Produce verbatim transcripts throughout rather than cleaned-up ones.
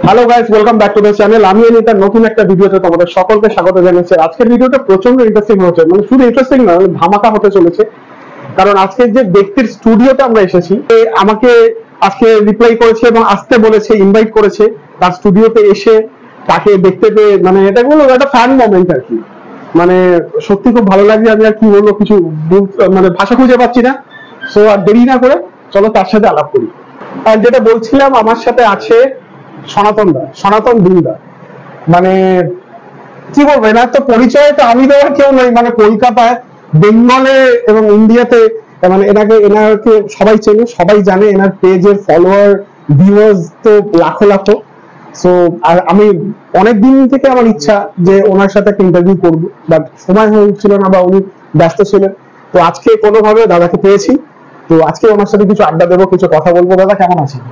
Hello guys, welcome back to the channel. আমি এনিতার নতুন একটা ভিডিওতে তোমাদের সকলকে স্বাগত জানাচ্ছি। আজকের ভিডিওটা প্রচন্ড ইন্টারেস্টিং হচ্ছে, মানে শুধু ইন্টারেস্টিং না, ধামাকা হতে চলেছে। কারণ আজকে যে ব্যক্তির স্টুডিওতে আমরা এসেছি, আমাকে আজকে রিপ্লাই করেছে এবং আসতে বলেছে, ইনভাইট করেছে তার স্টুডিওতে এসে তাকে দেখতে পেয়ে, মানে এটা বলবো একটা ফ্যান মোমেন্ট আর কি। মানে সত্যি খুব ভালো লাগছে। আমি আর কি বলবো, কিছু মানে ভাষা খুঁজে পাচ্ছি না। সো আর দেরি না করে চলো তার সাথে আলাপ করি। আর যেটা বলছিলাম, আমার সাথে আছে সনাতন দা, সনাতন দিনদা। মানে কি বলবো, এনার তো পরিচয় তো আমি দেওয়ার কেউ নই। মানে কলকাতায়, বেঙ্গলে এবং ইন্ডিয়াতে মানে এনাকে এনাকে সবাই চেনে, সবাই জানে। এনার পেজের ফলোয়ার, ভিউয়ার্স তো লাখো লাখো। সো আর আমি অনেক দিন থেকে আমার ইচ্ছা যে ওনার সাথে একটা ইন্টারভিউ করবো, বাট সময় হয়ে উঠছিল না বা উনি ব্যস্ত ছিলেন। তো আজকে কোনোভাবে দাদাকে পেয়েছি, তো আজকে ওনার সাথে কিছু আড্ডা দেবো, কিছু কথা বলবো। দাদা কেমন আছেন?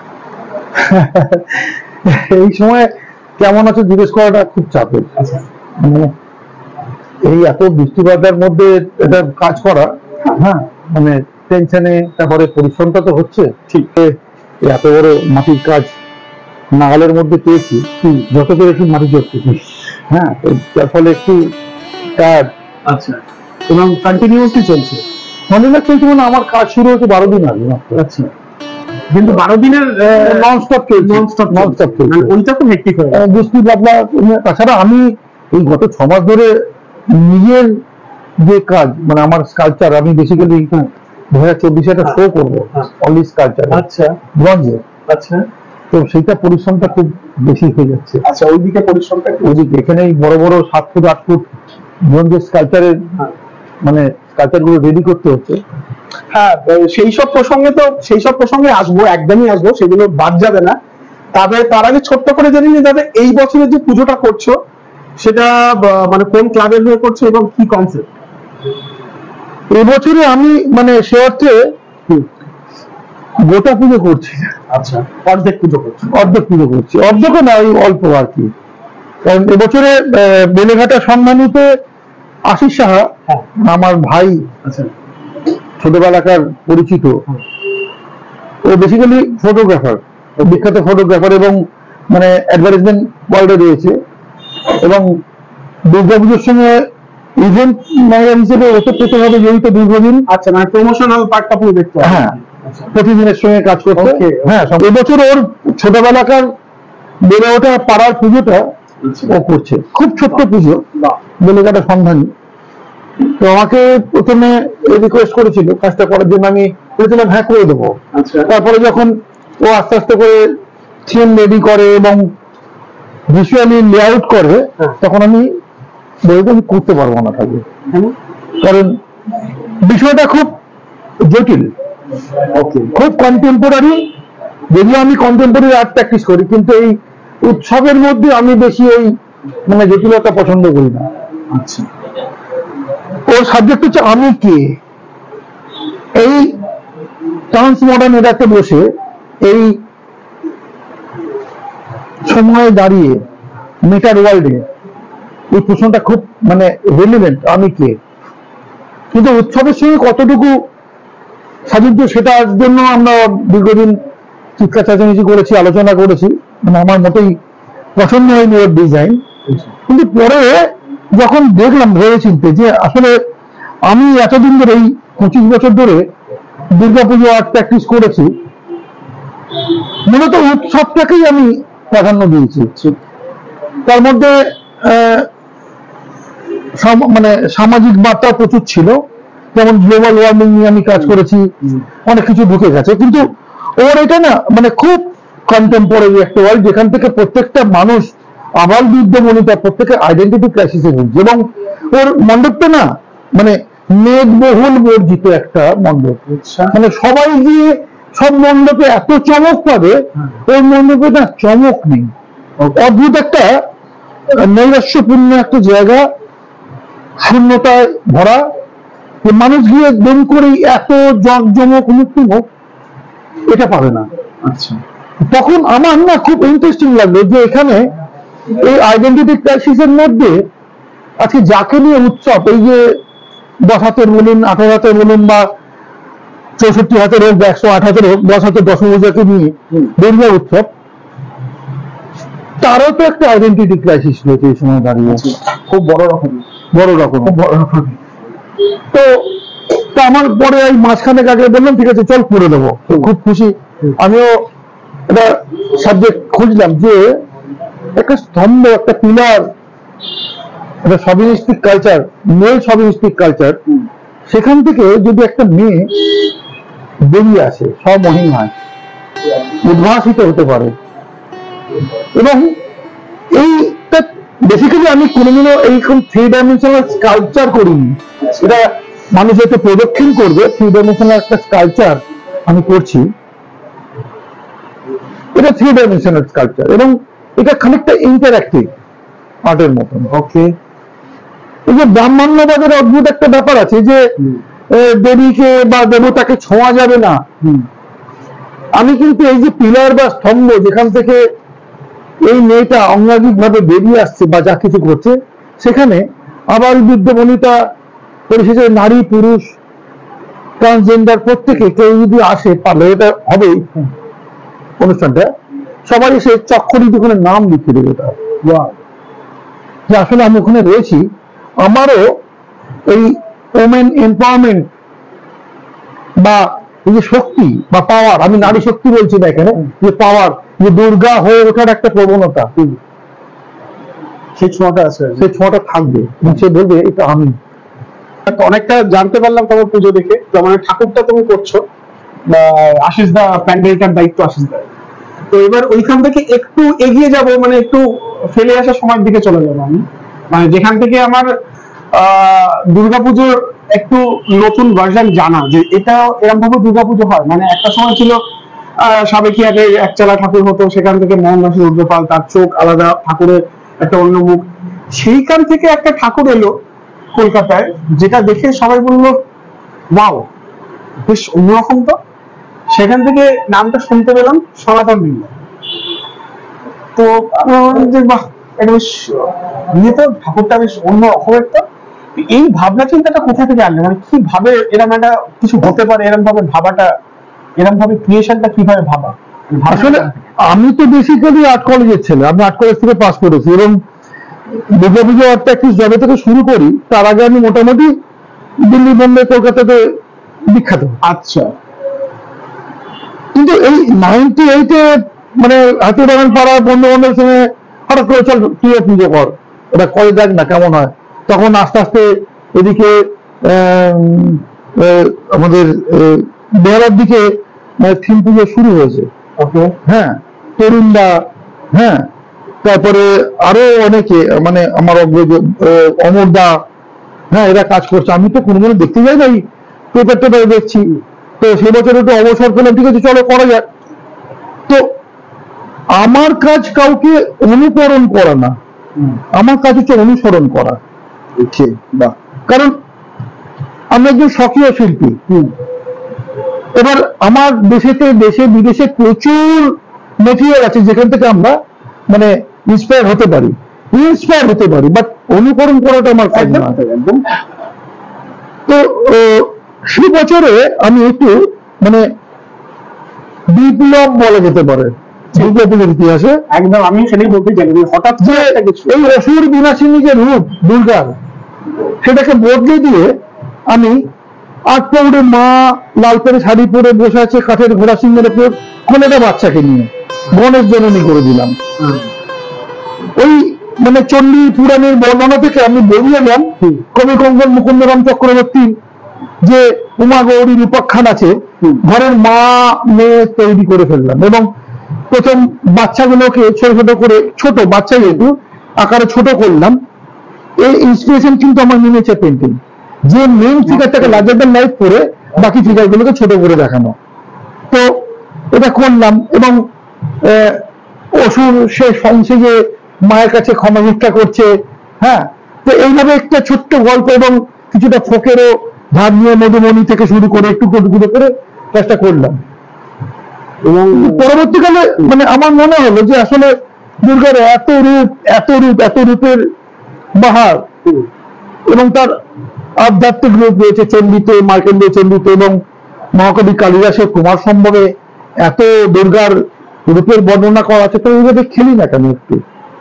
এই সময় কেমন আছে জিজ্ঞেস করাটা খুব চাপের। মানে এই এত বৃষ্টিপাতের মধ্যে এটা কাজ করা, হ্যাঁ মানে টেনশনে, তারপরে পরিশ্রমটা তো হচ্ছে। ঠিক এত বড় মাটির কাজ নাগালের মধ্যে পেয়েছি, যত পেরেছি মাটি করতে, হ্যাঁ যার ফলে একটু টায়ার্ড। আচ্ছা, এবং কন্টিনিউয়াসলি চলছে? কন্টিনিউয়াস চলছে মানে আমার কাজ শুরু হয়েছে বারো দিন আগে। আচ্ছা, কিন্তু বারো দিনের নন স্টপ চলছে, নন স্টপ নন স্টপ চলছে। ওইটা খুব হেক্টিক হয়ে যায়। বৃষ্টি বাদলা। তাছাড়া আমি এই গত ছ মাস ধরে নিজের যে কাজ, মানে আমার স্কাল্পচার, আমি বেসিক্যালি দু হাজার চব্বিশে একটা শো করবো অনলি স্কাল্পচার। আচ্ছা, ব্রঞ্জে। আচ্ছা, তো সেইটা পরিশ্রমটা খুব বেশি হয়ে যাচ্ছে। আচ্ছা, ওইদিকে পরিশ্রমটা, ওইদিকে এখানে বড় বড় সাত ফুট আট ফুট ব্রঞ্জের স্কাল্পচারের মানে স্কাল্পচার গুলো রেডি করতে হচ্ছে। হ্যাঁ, সেই সব প্রসঙ্গে তো সেই সব প্রসঙ্গে আসবো, একদমই আসবো, সেগুলো বাদ যাবে না। তবে তার আগে ছোট্ট করে জেনে নিই দাদা, এই বছরের যে পুজোটা করছো সেটা মানে কোন ক্লাবের হয়ে করছো এবং কি কনসেপ্ট? এবছরে আমি মানে সে অর্থে গোটা পুজো করছি। আচ্ছা, অর্ধেক পুজো করছি? অর্ধেক পুজো করছি, অর্ধেক না, ওই অল্প আর কি। কারণ এবছরে বেলেঘাটা সম্মানিত আশিস সাহা, আমার ভাই, ছোটবেলাকার পরিচিত, ও বেসিক্যালি ফটোগ্রাফার, বিখ্যাত ফটোগ্রাফার, এবং মানে অ্যাডভার্টাইজমেন্ট ওয়ার্ল্ডে রয়েছে, এবং দুর্গাপুজোর সঙ্গে ইভেন্ট ম্যানেজার হিসেবে ওতপ্রোতভাবে জড়িত দীর্ঘদিন। আচ্ছা, মানে প্রমোশনাল পার্টটা পুরো দেখতে হয়? হ্যাঁ, প্রতিদিনের সঙ্গে কাজ করতে। হ্যাঁ, এবছর ওর ছোটবেলাকার বেড়ে ওঠা পাড়ার পুজোটা ও করছে, খুব ছোট্ট পুজো, বেলেঘাটা সন্ধানী। তো আমাকে প্রথমে রিকোয়েস্ট করেছিল কাজটা করার জন্য, আমি বলেছিলাম হ্যাঁ করে দেবো। তারপরে যখন ও আস্তে আস্তে করে থিম রেডি করে এবং ভিজুয়ালি লেআউট করে, তখন আমি বলতে আমি করতে পারবো না থাকবে, কারণ বিষয়টা খুব জটিল, খুব কন্টেম্পোরারি। যদিও আমি কন্টেম্পোরারি আর্ট প্র্যাকটিস করি, কিন্তু এই উৎসবের মধ্যে আমি বেশি এই মানে জটিলতা পছন্দ করি না। আচ্ছা, ওর সাবজেক্ট হচ্ছে আমি কে। এই ট্রান্স মডার্ন এরাতে বসে এই সময়ে দাঁড়িয়ে মেটার ওয়ার্ল্ডে এই প্রশ্নটা খুব মানে রেলিভেন্ট, আমি কে। কিন্তু উৎসবের সঙ্গে কতটুকু সাযুজ্য, সেটার জন্য আমরা দীর্ঘদিন চিৎকার চাচামেচি করেছি, আলোচনা করেছি। মানে আমার মতোই পছন্দ হয়নি ওর ডিজাইন। কিন্তু পরে যখন দেখলাম ভেবে চিনতে যে আসলে আমি এতদিন ধরে, এই পঁচিশ বছর ধরে দুর্গাপুজো আর্ট প্র্যাকটিস করেছি, মূলত উৎসবটাকেই আমি প্রাধান্য দিয়েছি। তার মধ্যে মানে সামাজিক বার্তা প্রচুর ছিল, যেমন গ্লোবাল ওয়ার্মিং নিয়ে আমি কাজ করেছি, অনেক কিছু ঢুকে গেছে। কিন্তু ওর এটা না মানে খুব কন্টেম্পোরারি একটা ওয়ার্ল্ড, যেখান থেকে প্রত্যেকটা মানুষ আবাল বৃদ্ধ বনিতা প্রত্যেকের আইডেন্টিটি ক্রাইসিসে ভুগছে। এবং ওর মণ্ডপটা না মানে মেদবহুল বর্জিত একটা মণ্ডপ, মানে সবাই গিয়ে সব মণ্ডপে এত চমক পাবে, ওই মণ্ডপে না চমক নেই। অদ্ভুত একটা নৈরাশ্যপূর্ণ একটা জায়গা, শূন্যতায় ভরা, মানুষ গিয়ে দেরি করে এত জমক মুক্তিমুখ এটা পাবে না। আচ্ছা, তখন আমার না খুব ইন্টারেস্টিং লাগলো যে এখানে এই আইডেন্টিটি ক্রাইসিসের মধ্যে আজকে যাকে নিয়ে উৎসব, এই যে দশ হাতের বলুন, আঠারো হাতের বলুন, বা চৌষট্টি হাতের হোক, একশো আট হাতের হোক, দশ হাতের দশভূজাকে নিয়ে দুর্গা উৎসব, তারও তো একটা আইডেন্টিটি ক্রাইসিস রয়েছে এই সময় দাঁড়িয়ে, খুব বড় রকম বড় রকম বড় রকম। তো তো আমার পরে এই মাঝখানে আগে বললাম ঠিক আছে চল করে দেবো, খুব খুশি। আমিও একটা সাবজেক্ট খুঁজলাম যে একটা স্তম্ভ, একটা পিলার, একটা chauvinistic culture, male chauvinistic culture, সেখান থেকে যদি একটা মেয়ে বেরিয়ে আসে স্বমহিমায়, উদ্ভাসিত হতে পারে, এবং এইটা বেসিক্যালি আমি কোনোদিনও এইরকম থ্রি ডাইমেনশনাল স্কাল্পচার করিনি। এটা মানুষ হয়তো প্রদক্ষিণ করবে, থ্রি ডাইমেনশনাল একটা স্কাল্পচার আমি করছি, এটা থ্রি ডাইমেনশনাল স্কাল্পচার, এবং এটা খানিকটা ইন্টারঅ্যাক্টিভ আর্টের মতন। ওকে, এই যে ব্রাহ্মণ্যবাদের অদ্ভুত একটা ব্যাপার আছে যে দেবীকে বা দেবতাকে ছোঁয়া যাবে না, আমি কিন্তু এই যে পিলার বা স্তম্ভ যেখান থেকে এই মেয়েটা অঙ্গাঙ্গিক ভাবে বেরিয়ে আসছে বা যা কিছু করছে, সেখানে আবার বিদ্যমণিতা পরিশেষে নারী পুরুষ ট্রান্সজেন্ডার প্রত্যেকে কেউ যদি আসে, পারলে এটা হবে অনুষ্ঠানটা, সবাই এসে চক্ষরিত ওখানে নাম লিখে দেবে, তার যে আসলে আমি ওখানে রয়েছি, আমারও এই ওমেন এম্পাওয়ারমেন্ট বা এই যে শক্তি বা পাওয়ার, আমি নারী শক্তি বলছি না এখানে, যে পাওয়ার, যে দুর্গা হয়ে ওঠার একটা প্রবণতা, সেই ছোঁয়াটা আছে, সেই ছোঁয়াটা থাকবে, সে বলবে এটা আমি। অনেকটা জানতে পারলাম তোমার পুজো দেখে, মানে ঠাকুরটা তুমি করছো, আশিস দা প্যান্ডেলটার দায়িত্ব আশিস দা। তো এবার ওইখান থেকে একটু এগিয়ে যাব, মানে একটু ফেলে আসার সময়ের দিকে চলে যাবো আমি, মানে যেখান থেকে আমার আহ দুর্গাপুজোর একটু নতুন ভার্সন জানা, যে এটা এরকম ভাবে দুর্গাপুজো হয়। মানে একটা সময় ছিল আহ সাবেকিয়াতে একচালা ঠাকুর হতো, সেখান থেকে মোহনদাস রুদ্রপাল, তার চোখ আলাদা, ঠাকুরের একটা অন্য মুখ, সেইখান থেকে একটা ঠাকুর এলো কলকাতায়, যেটা দেখে সবাই বললো ওয়াও বেশ অন্যরকম। তো সেখান থেকে নামটা শুনতে পেলাম সনাতন বিল্লা। তো যে বাহ, এটা বেশ নিয়ে তো ঠাকুরটা বেশ অন্য রকম একটা, এই ভাবনা চিন্তাটা কোথা থেকে আনলে, মানে কি ভাবে এরকম একটা কিছু হতে পারে, এরকম ভাবে ভাবাটা, এরকম ভাবে ক্রিয়েশনটা কিভাবে ভাবা? আসলে আমি তো বেসিক্যালি আর্ট কলেজের ছেলে, আমি আর্ট কলেজ থেকে পাস করেছি, এবং দুর্গাপুজো আর্ট প্র্যাকটিস যবে থেকে শুরু করি তার আগে আমি মোটামুটি দিল্লি, বোম্বে, কলকাতাতে বিখ্যাত। আচ্ছা, কিন্তু এই নাইনটি এইটে মানে হাতি বাগান পাড়া বন্ধু বান্ধবের সঙ্গে হঠাৎ করে চল তুই পুজো কর, ওটা করে দেখ না কেমন হয়। তখন আস্তে আস্তে এদিকে আমাদের বেহালার দিকে থিম পুজো শুরু হয়েছে, ওকে, হ্যাঁ, তরুণদা, হ্যাঁ, তারপরে আরো অনেকে, মানে আমার অগ্রজ অমরদা, হ্যাঁ, এরা কাজ করছে। আমি তো কোনোদিনও দেখতে যাই না, পেপার টেপারে দেখছি। তো সে বছর একটু অবসর পেলাম, ঠিক আছে চলো করা যাক। তো আমার কাজ কাউকে অনুকরণ করা না, আমার কাজ হচ্ছে অনুসরণ করা। কারণ আমি একজন স্বকীয় শিল্পী, এবার আমার দেশেতে দেশে বিদেশে প্রচুর মেটেরিয়াল আছে যেখান থেকে আমরা মানে ইন্সপায়ার হতে পারি, ইন্সপায়ার হতে পারি, বাট অনুকরণ করাটা আমার কাজ না। তো সে বছরে আমি একটু মানে বিপ্লব বলা যেতে পারে দুর্গাপুজোর ইতিহাসে। একদম, আমি সেটাই বলতে চাই, হঠাৎ যে এই অসুর বিনাশিনী যে রূপ দুর্গার, সেটাকে বদলে দিয়ে আমি আট পৌড়ে মা লাল পেরে শাড়ি পরে বসে আছে কাঠের ঘোড়া সিংহের উপর, মানে একটা বাচ্চাকে নিয়ে গণেশ জননী করে দিলাম। ওই মানে চণ্ডী পুরাণের বর্ণনা থেকে আমি বেরিয়ে এলাম কবি কঙ্কন মুকুন্দরাম চক্রবর্তী যে উমা গৌরীর উপাখ্যান আছে, ঘরের মা মেয়ে তৈরি করে ফেললাম, এবং প্রথম বাচ্চাগুলোকে ছোট ছোট করে, ছোট বাচ্চা যেহেতু আকারে ছোট করলাম। এই ইন্সপিরেশন কিন্তু আমার মিনিয়েচার পেন্টিং, যে মেন ফিগারটাকে লার্জার দ্যান লাইফ করে বাকি ফিগারগুলোকে ছোট করে দেখানো। তো এটা করলাম, এবং অসুর সে সংসে যে মায়ের কাছে ক্ষমা ভিক্ষা করছে, হ্যাঁ, তো এইভাবে একটা ছোট্ট গল্প এবং কিছুটা ফোকেরও ধার নিয়ে মধুমণি থেকে শুরু করে একটু করে করে কাজটা করলাম। এবং পরবর্তীকালে মানে আমার মনে হলো যে আসলে দুর্গার এত রূপ এত রূপ এত রূপের বাহার, এবং তার আধ্যাত্মিক রূপ রয়েছে চন্ডিতে, মার্কেন্ডীয় চন্ডিতে, এবং মহাকবি কালিদাসের কুমার সম্ভবে এত দুর্গার রূপের বর্ণনা করা আছে। তো এইভাবে খেলি না কেন একটু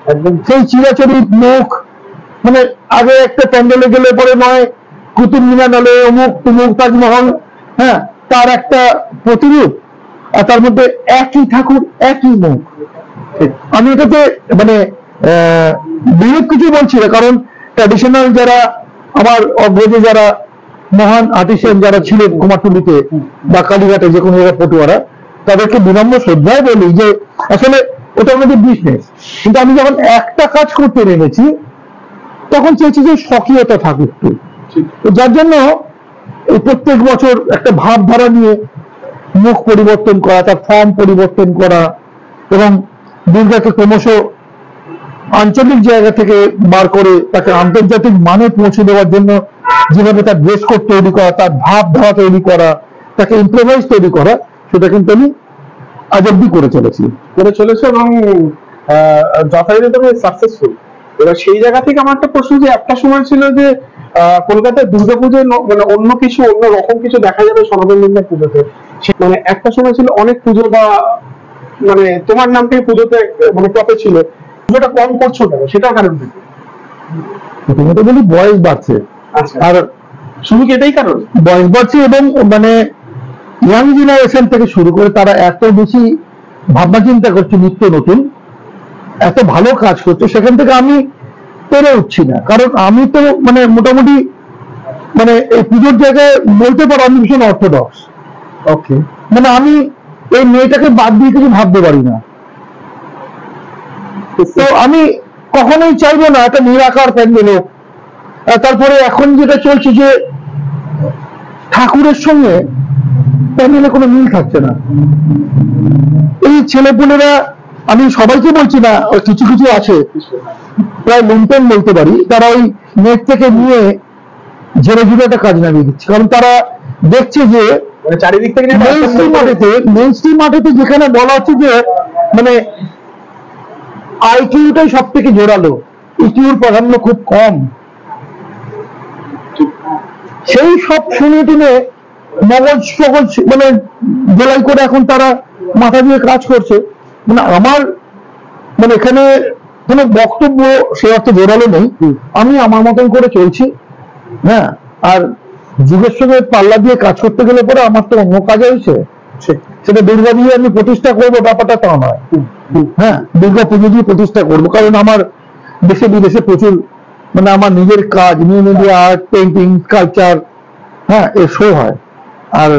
একদম সেই চিরাচরি মুখ, মানে আগে একটা প্যান্ডেলে গেলে পরে নয় কুতুব মিনার নালে অমুক তুমুক তাজমহল, হ্যাঁ তার একটা প্রতিরূপ, আর তার মধ্যে একই ঠাকুর একই মুখ। আমি এটাতে মানে বিরোধ কিছু বলছি না, কারণ ট্র্যাডিশনাল যারা আমার অগ্রজে যারা মহান আর্টিস্ট যারা ছিলেন কুমারটুলিতে বা কালীঘাটে যে কোনো জায়গায় পটুয়ারা, তাদেরকে বিনম্র শ্রদ্ধায় বলি যে আসলে ওটা আমাদের বিজনেস, কিন্তু আমি যখন একটা কাজ করতে নেমেছি তখন চেয়েছি যে স্বকীয়তা থাকুক, যার জন্য এই প্রত্যেক বছর একটা ভাবধারা নিয়ে মুখ পরিবর্তন করা, তার ফর্ম পরিবর্তন করা, এবং দুর্গাকে ক্রমশ আঞ্চলিক জায়গা থেকে বার করে তাকে আন্তর্জাতিক মানে পৌঁছে দেওয়ার জন্য যেভাবে তার ড্রেস কোড তৈরি করা, তার ভাবধারা তৈরি করা, তাকে ইম্প্রোভাইজ তৈরি করা, সেটা কিন্তু আমি আজ অব্দি করে চলেছি করে চলেছে এবং যথাযথভাবে সাকসেসফুল। এবার সেই জায়গা থেকে আমার একটা প্রশ্ন, যে একটা সময় ছিল যে কলকাতায় দুর্গাপুজোয় মানে অন্য কিছু অন্য রকম কিছু দেখা যাবে সনাতন দুর্গা পুজোতে, মানে একটা সময় ছিল অনেক পুজো বা মানে তোমার নাম থেকে পুজোতে মানে টপে ছিল, পুজোটা কম করছো কেন, সেটাও কারণ কি? প্রথমত বলি বয়স বাড়ছে, আর শুধু কি এটাই কারণ? বয়স বাড়ছে এবং মানে ইয়াং জেনারেশন থেকে শুরু করে তারা এত বেশি ভাবনা চিন্তা করছে, নিত্য নতুন এত ভালো কাজ করছে, সেখান থেকে আমি পেরে উঠছি না। কারণ আমি তো মানে মোটামুটি মানে এই পুজোর জায়গায় বলতে পারো আমি ভীষণ অর্থোডক্স। ওকে, মানে আমি এই মেয়েটাকে বাদ দিয়ে কিছু ভাবতে পারি না। তো আমি কখনোই চাইবো না একটা নিরাকার প্যান্ডেল হোক। তারপরে এখন যেটা চলছে যে ঠাকুরের সঙ্গে প্যান্ডেলে কোনো মিল থাকছে না। এই ছেলেপুলেরা, আমি সবাইকে বলছি না, কিছু কিছু আছে প্রায় লুম্পেন বলতে পারি, তারা ওই নেট থেকে নিয়ে ঝেড়ে ঝুড়ে একটা কাজ নামিয়ে দিচ্ছে। কারণ তারা দেখছে যে চারিদিক থেকে মেইনস্ট্রিম মাঠেতে যেখানে বলা হচ্ছে যে মানে আইকিউটাই সব থেকে জোরালো, ইকিউর প্রাধান্য খুব কম, সেই সব শুনে টুনে মগজ ফগজ মানে জেলাই করে এখন তারা মাথা দিয়ে কাজ করছে। মানে আমার মানে এখানে কোনো বক্তব্য সে অর্থে জোরালো নেই, আমি আমার মতন করে চলছি। হ্যাঁ, আর যুগের সঙ্গে পাল্লা দিয়ে কাজ করতে গেলে পরে আমার তো অন্য কাজ হয়েছে, সেটা দুর্গা দিয়ে আমি প্রতিষ্ঠা করবো ব্যাপারটা তা নয়। হ্যাঁ, দুর্গা পুজো দিয়ে প্রতিষ্ঠা করবো, কারণ আমার দেশে বিদেশে প্রচুর মানে আমার নিজের কাজ, new media art, painting, sculpture, হ্যাঁ এর শো হয়। আর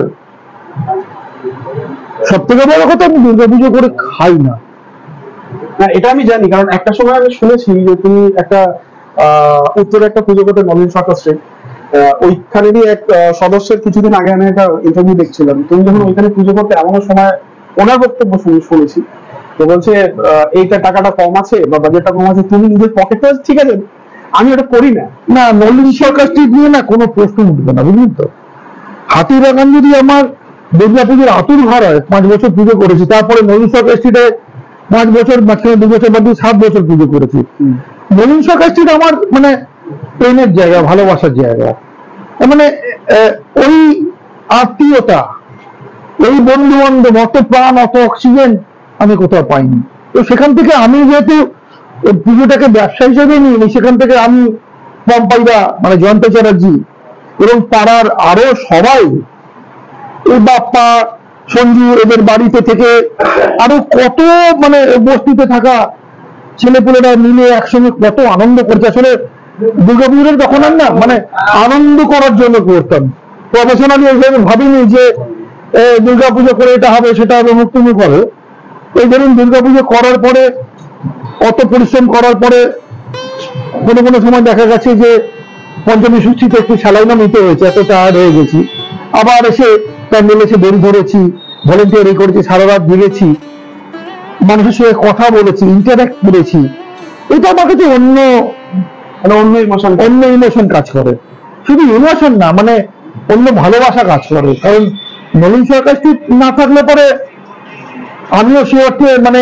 সব থেকে বড় কথা, আমি দুর্গা পুজো করে খাই না। এটা আমি জানি, কারণ একটা সময় আমি শুনেছি যে তুমি একটা আহ উত্তরে একটা পুজো করতে নলিন সরকার স্ট্রিট, ওইখানেরই এক সদস্যের কিছুদিন আগে আমি একটা ইন্টারভিউ দেখছিলাম। তুমি যখন ওইখানে পুজো করতে, এমন সময় ওনার বক্তব্য শুনেছি তো বলছে এইটা টাকাটা কম আছে বা বাজেটটা কম আছে, তুমি নিজের পকেটে, ঠিক আছে আমি ওটা করি না। না, নলিন সরকার স্ট্রিট নিয়ে না কোনো প্রশ্ন উঠবে না, বুঝলি তো। হাতিবাগান যদি আমার দুর্গা পুজোর আতুর ঘর হয়, পাঁচ বছর পুজো করেছি, তারপরে নলিন সরকার স্ট্রিটে পাঁচ বছর মাঝখানে দু বছর বাদ দিয়ে সাত বছর পুজো করেছি। নলিন সরকার স্ট্রিট আমার মানে প্রেমের জায়গা, ভালোবাসার জায়গা, মানে ওই আত্মীয়তা, ওই বন্ধু বান্ধব, অত প্রাণ, অত অক্সিজেন আমি কোথাও পাইনি। তো সেখান থেকে আমি যেহেতু পুজোটাকে ব্যবসা হিসেবে নিই, সেখান থেকে আমি পম্পাইদা মানে জয়ন্ত চ্যাটার্জি এবং পাড়ার আরো সবাই, এই বাপ্পা সঞ্জু এদের বাড়িতে থেকে আরো কত মানে বস্তিতে থাকা ছেলেপুলেরা মিলে একসঙ্গে কত আনন্দ করছে। আসলে দুর্গাপুজোর তখন আর না মানে আনন্দ করার জন্য করতাম, প্রফেশনালি এইভাবে ভাবিনি যে দুর্গাপুজো করে এটা হবে সেটা হবে, মুক্তি করে। এই ধরুন দুর্গাপুজো করার পরে, অত পরিশ্রম করার পরে কোনো কোনো সময় দেখা গেছে যে পঞ্চমী ষষ্ঠীতে একটু স্যালাইনা নিতে হয়েছে, এত টায়ার্ড হয়ে গেছি, আবার এসে প্যান্ডেল এসে দড়ি ধরেছি, ভলেন্টিয়ারি করেছি, সারা রাত জেগেছি, মানুষের সঙ্গে কথা বলেছি, ইন্টারাক্ট করেছি। এটা আমার কাছে অন্য মানে অন্য ইমোশন অন্য ইমোশন কাজ করে, শুধু ইমোশন না মানে অন্য ভালোবাসা কাজ করে। কারণ নলিন সরকার স্ট্রিট না থাকলে পরে আমিও সে অর্থে মানে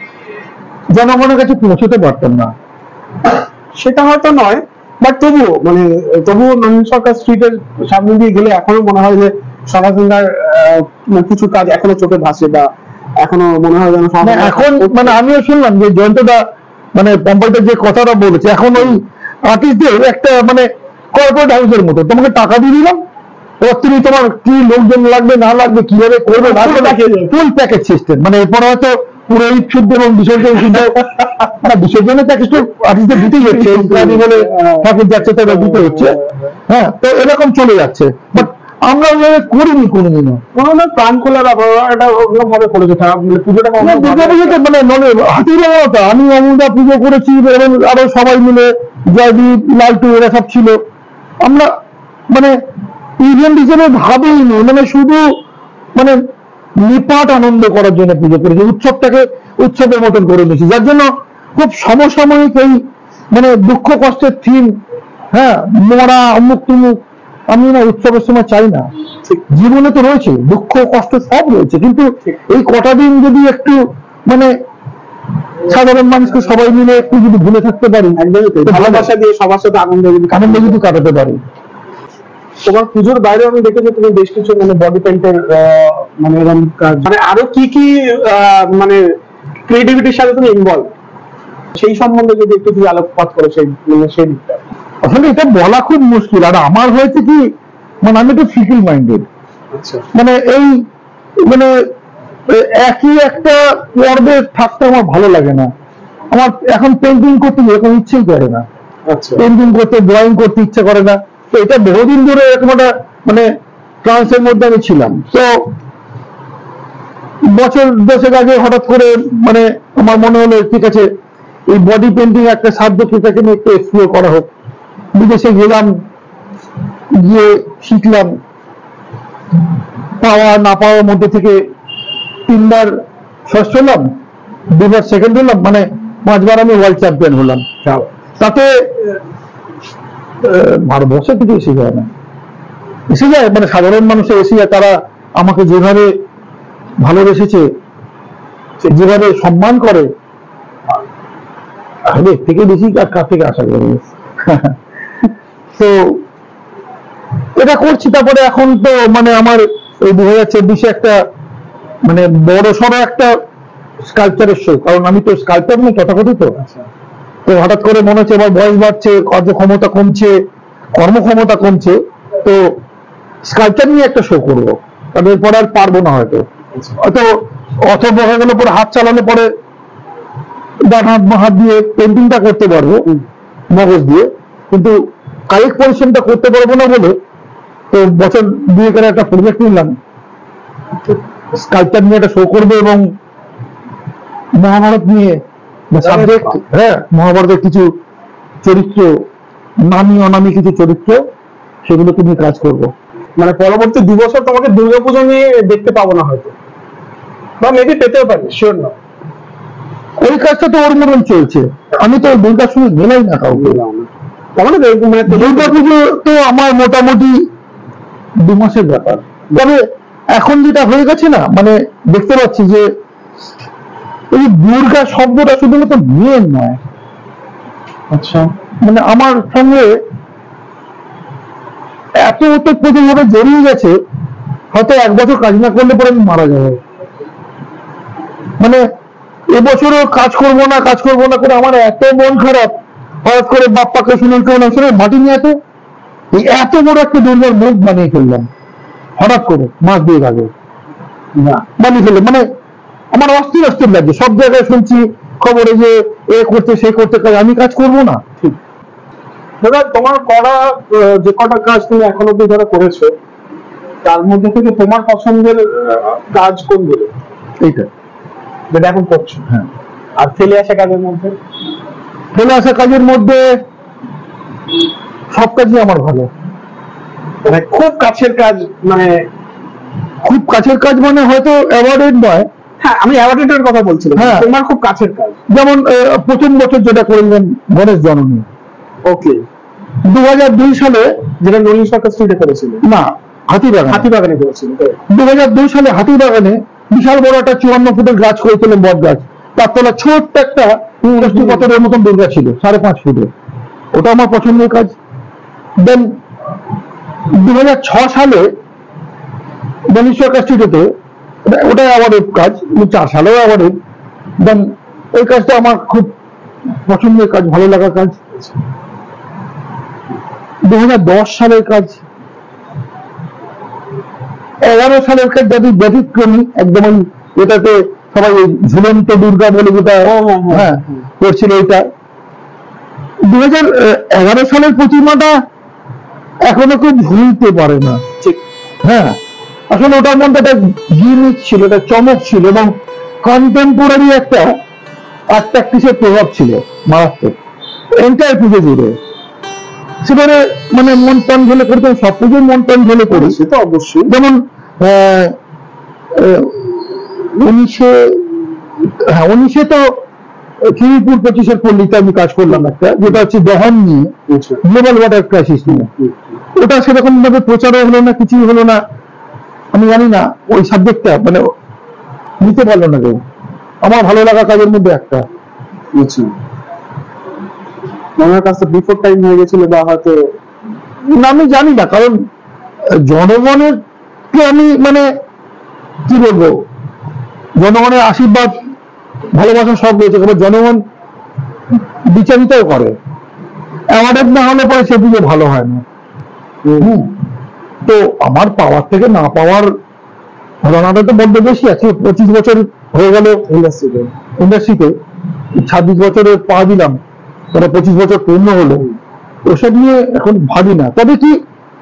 জনগণের কাছে পৌঁছতে পারতাম না। সেটা হয়তো নয়, বাট তবুও মানে তবুও নলিন সরকার স্ট্রিটের সামনে দিয়ে গেলে এখনো মনে হয় যে সনাতনদার কিছু কাজ এখনো চোখে ভাসে, বা এখনো মনে হয় যেন এখন মানে আমিও শুনলাম যে জয়ন্তদা মানে পম্পাইটার যে কথাটা বলেছে, এখন ওই আর্টিস্টদের একটা মানে কর্পোরেট হাউসের মতো, তোমাকে টাকা দিয়ে দিলাম, এবার তুমি তোমার কি লোকজন লাগবে না লাগবে কিভাবে করবে না করবে ফুল প্যাকেজ সিস্টেম। মানে এরপর হয়তো পুরোহিত শুদ্ধ এবং বিসর্জন শুদ্ধ না, বিসর্জনের প্যাকেজ তো আর্টিস্টদের দিতেই হচ্ছে, বলে ঠাকুর যাচ্ছে তাদের দিতে হচ্ছে। হ্যাঁ, তো এরকম চলে যাচ্ছে, বাট আমরা ওইভাবে করিনি কোনোদিনও। কোনো প্রাণ খোলা ব্যাপার এটা ভাবে করেছে পুজোটা। দুর্গা পুজোতে মানে হাতির মতো আমি অমুদা পুজো করেছি এবং আরো সবাই মিলে জয়দীপ লালটু এরা সব ছিল। আমরা মানে ইভেন্ট হিসেবে ভাবেইনি, মানে শুধু মানে নিপাট আনন্দ করার জন্য পুজো করেছি, উৎসবটাকে উৎসবের মতন করে নিয়েছি, যার জন্য খুব সমসাময়িক এই মানে দুঃখ কষ্টের থিম, হ্যাঁ মরা অমুক তুমুক আমি না উৎসবের সময় চাই না। জীবনে তো রয়েছে দুঃখ কষ্ট সব রয়েছে, কিন্তু এই কটা দিন যদি একটু মানে সাধারণ মানুষকে সবাই মিলে একটু যদি ভুলে থাকতে পারি, ভালোবাসা দিয়ে সবার সাথে আনন্দ আনন্দ যদি কাটাতে পারি। তোমার পুজোর বাইরে আমি দেখেছি তুমি বেশ কিছু মানে বডি পেইন্টের মানে এরকম কাজ, মানে আরো কি কি মানে ক্রিয়েটিভিটির সাথে তুমি ইনভলভ, সেই সম্বন্ধে যদি একটু তুমি আলোকপাত করো সেই মানে সেই দিকটা। আসলে এটা বলা খুব মুশকিল, আর আমার হয়েছে কি মানে আমি একটু ফিকেল মাইন্ডেড। মানে এই মানে একই একটা পর্বে থাকতে আমার ভালো লাগে না। আমার এখন পেন্টিং করতে এরকম ইচ্ছেই করে না, পেন্টিং করতে ড্রয়িং করতে ইচ্ছে করে না। তো এটা বহুদিন ধরে এরকম একটা মানে ট্রান্সের মধ্যে আমি ছিলাম। তো বছর দশেক আগে হঠাৎ করে মানে আমার মনে হলো ঠিক আছে এই বডি পেন্টিং একটা সাবজেক্টটাকে নিয়ে একটু এক্সপ্লোর করা হোক। বিদেশে গেলাম, গিয়ে শিখলাম, পাওয়া না পাওয়ার মধ্যে থেকে তিনবার ফার্স্ট হলাম, দুবার সেকেন্ড হলাম, মানে পাঁচবার আমি ওয়ার্ল্ড চ্যাম্পিয়ন হলাম। তাতে ভারতবর্ষের থেকে এসে যায় না, এসে যায় মানে সাধারণ মানুষের এসে যায়, তারা আমাকে যেভাবে ভালোবেসেছে, যেভাবে সম্মান করে, এর থেকে বেশি কার থেকে আশা করি। তো এটা করছি। তারপরে এখন তো মানে আমার এই দু হাজার চব্বিশে একটা মানে বড় সড়ো একটা স্কাল্পচারের শো, কারণ আমি তো স্কাল্পচার নিয়ে তথাকথিত। তো হঠাৎ করে মনে হচ্ছে এবার বয়স বাড়ছে, কার্যক্ষমতা কমছে, কর্মক্ষমতা কমছে, তো স্কাল্পচার নিয়ে একটা শো করবো, কারণ এরপর আর পারবো না হয়তো। হয়তো অথব হয়ে গেলে পরে হাত চালানো পরে ডান হাত বা হাত দিয়ে পেন্টিংটা করতে পারবো মগজ দিয়ে, কিন্তু কায়িক পরিশ্রমটা করতে পারবো না বলে তো বছর দুই করে একটা প্রজেক্ট নিলাম, স্কাল্পচার নিয়ে একটা শো করবে এবং মহাভারত নিয়ে সাবজেক্ট, হ্যাঁ মহাভারতের কিছু চরিত্র, নামী অনামী কিছু চরিত্র, সেগুলোকে নিয়ে কাজ করব। মানে পরবর্তী দু বছর তোমাকে দুর্গাপুজো নিয়ে দেখতে পাবো না হয়তো, বা মেবি পেতেও পারি, শিওর না। ওই কাজটা তো ওর মতন চলছে, আমি তো দুর্গার সঙ্গে মেলাই না কাউকে। দুর্গা পুজো তো আমার মোটামুটি দু মাসের ব্যাপার। তবে এখন যেটা হয়ে গেছে না, মানে দেখতে পাচ্ছি যে এই দুর্গা শব্দটা শুধুমাত্র মেয়ের নয়, আচ্ছা মানে আমার সঙ্গে এত ওতপ্রোতভাবে জড়িয়ে গেছে, হয়তো এক বছর কাজ না করলে পরে আমি মারা যাবো। মানে এবছরও কাজ করবো না কাজ করবো না করে আমার এত মন খারাপ, হঠাৎ করে বাপ্পাকে শুনে কেমন শুনে মাটি নিয়ে এত এই এত বড় একটা দুর্গার মুখ বানিয়ে ফেললাম হঠাৎ করে মাস দুই আগে বানিয়ে ফেললাম। মানে আমার অস্থির অস্থির লাগছে, সব জায়গায় শুনছি খবরে যে এ করতে সে করতে, কাজ আমি কাজ করবো না। ঠিক দাদা, তোমার করা যে কটা কাজ তুমি এখন অব্দি ধরে করেছো, তার মধ্যে থেকে তোমার পছন্দের কাজ কোনগুলো? এইটা যেটা এখন করছো। হ্যাঁ। আর ফেলে আসা কাজের মধ্যে? ফেলে আসা কাজের মধ্যে সব কাজই আমার ভালো। মানে খুব কাছের কাজ, মানে খুব কাছের কাজ মানে হয়তো অ্যাওয়ার্ডেড নয়। হ্যাঁ, আমি অ্যাওয়ার্ডের কথা বলছিলাম। হ্যাঁ, তোমার খুব কাছের কাজ, যেমন প্রথম বছর যেটা করলেন গণেশ জননী, ওকে, দু হাজার দুই সালে, যেটা নলিন সরকার স্ট্রিটে করেছিল, না হাতিবাগান, হাতিবাগানে করেছিল। দু হাজার দুই সালে হাতিবাগানে বিশাল বড় একটা চুয়ান্ন ফুটের গাছ করেছিলেন, বট গাছ, তার তলা ছোট্ট একটা দশটি পাথরের মতন দুর্গা ছিল, সাড়ে পাঁচ ফুটের, ওটা আমার পছন্দের কাজ। দেন দু হাজার ছ সালে নলিন সরকার স্ট্রিটেতে, ওটা অ্যাওয়ার্ডের কাজ, চার সালেও অ্যাওয়ার্ডেড। দেন ওই কাজটা আমার খুব পছন্দের কাজ, ভালো লাগার কাজ। দু হাজার দশ সালের কাজ, এগারো সালের কাজ যদি ব্যতিক্রমী একদম, এটাতে সবাই ঝুলন্ত দুর্গা বলে যেটা হ্যাঁ করছিল, এটা দু হাজার এগারো সালের প্রতিমাটা এখনো খুব ভুলতে পারে না। হ্যাঁ, আসলে ওটার মধ্যে একটা জিনিস ছিল, একটা চমক ছিল এবং কন্টেম্পোরারি একটা আর্টিস্টের প্রভাব ছিল মারাত্মক এন্টায়ার পুজো জুড়ে। সেখানে মানে মন প্রাণ ঢেলে করতাম, সব পুজোর মন প্রাণ ঢেলে করি, সে তো অবশ্যই। যেমন উনিশে হ্যাঁ উনিশে তো খিরিপুর পঁচিশের পল্লীতে আমি কাজ করলাম একটা, যেটা হচ্ছে দহন নিয়ে, গ্লোবাল ওয়াটার ক্রাইসিস নিয়ে। ওটা সেরকম ভাবে প্রচারও হলো না, কিছুই হলো না। আমি জানি না ওই সাবজেক্টটা মানে নিতে পারলো না কেউ। আমার ভালো লাগা কাজের মধ্যে একটা। আমার কাছে বিফোর টাইম হয়ে গেছিল বা হয়তো আমি জানি না, কারণ জনগণের কে আমি মানে কি বলবো, জনগণের আশীর্বাদ ভালোবাসা সব রয়েছে, জনগণ বিচারিতাও করে। অ্যাওয়ার্ড না হলে পরে সে পুজো ভালো হয় না। হম তো আমার পাওয়ার থেকে না পাওয়ার ঘটনাটা তো বড্ড বেশি আছে। পঁচিশ বছর হয়ে গেল ইন্ডাস্ট্রিতে ইন্ডাস্ট্রিতে ছাব্বিশ বছরে পা দিলাম, তারা পঁচিশ বছর পূর্ণ হলো, ওসব নিয়ে এখন ভাবি না। তবে কি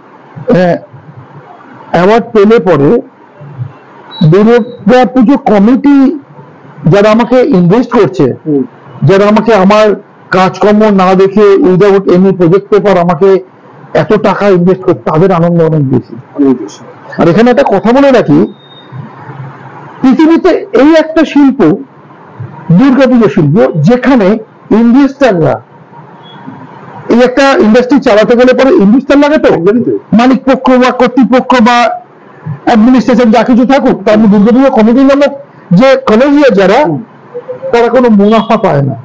অ্যাওয়ার্ড পেলে পরে দুর্গা পুজো কমিটি যারা আমাকে ইনভেস্ট করছে, যারা আমাকে আমার কাজকর্ম না দেখে উইদাউট এনি প্রজেক্ট পেপার আমাকে এত টাকা ইনভেস্ট করছে, তাদের আনন্দ অনেক বেশি। আর এখানে একটা কথা বলে রাখি, পৃথিবীতে এই একটা শিল্প দুর্গাপুজো শিল্প যেখানে ইনভেস্টাররা, এই একটা ইন্ডাস্ট্রি চালাতে গেলে পরে ইনভেস্টার লাগে, তো মালিক পক্ষ বা কর্তৃপক্ষ বা অ্যাডমিনিস্ট্রেশন যা কিছু থাকুক, তার দুর্গাপুজো কমিটি নামক যে কলেজিয়া যারা, তারা কোনো মুনাফা পায় না।